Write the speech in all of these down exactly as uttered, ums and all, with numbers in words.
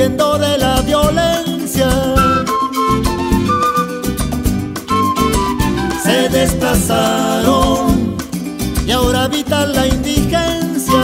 huyendo de la violencia. Se desplazaron y ahora habitan la indigencia.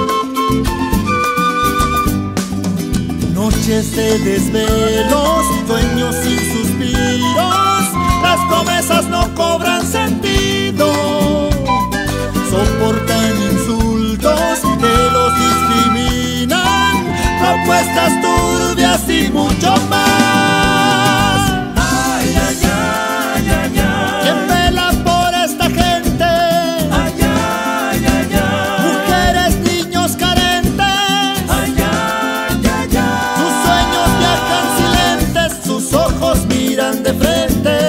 Noches de desvelos, sueños sin suspiros, las promesas no cobran sentido. Soportan insultos que los discriminan, propuestas turbias y mucho más. Ay, ay, ay, ay, ay. ¿Quién vela por esta gente? Ay, ay, ay, ay. Mujeres, niños carentes. Ay, ay, ay, ay. Sus sueños viajan silentes, sus ojos miran de frente.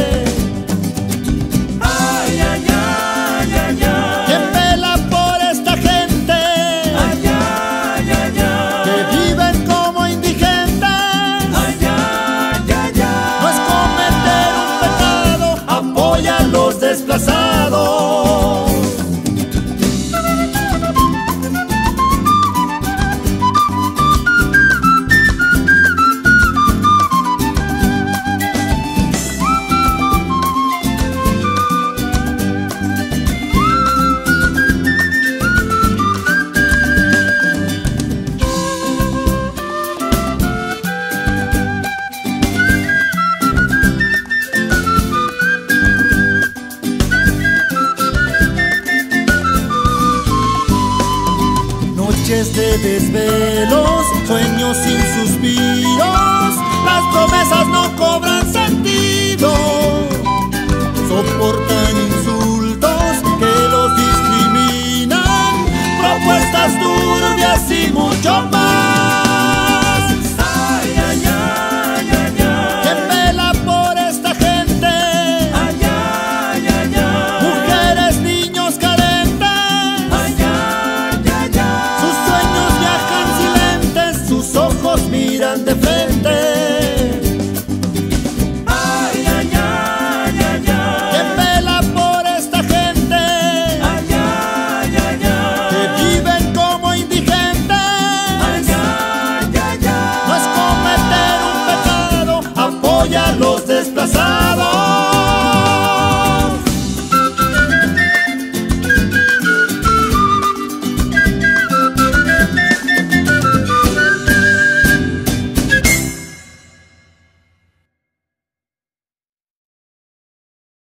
Ay, ay, ay, ay, ay. ¿Quién vela por esta gente? Ay, ay, ay, ay. Que viven como indigentes. Ay, ay, ay, ay. No es cometer un pecado, apoya a los desplazados. Noches de desvelos, sueños sin suspiros, las promesas no cobran sentido. Soportan insultos que los discriminan, propuestas turbias y mucho más. Ay, ay, ay, ay, ay. ¿Quién vela por esta gente? Ay, ay, ay, ay. Mujeres, niños carentes. Ay, ay, ay, ay. Sus sueños viajan silentes, sus ojos miran de frente.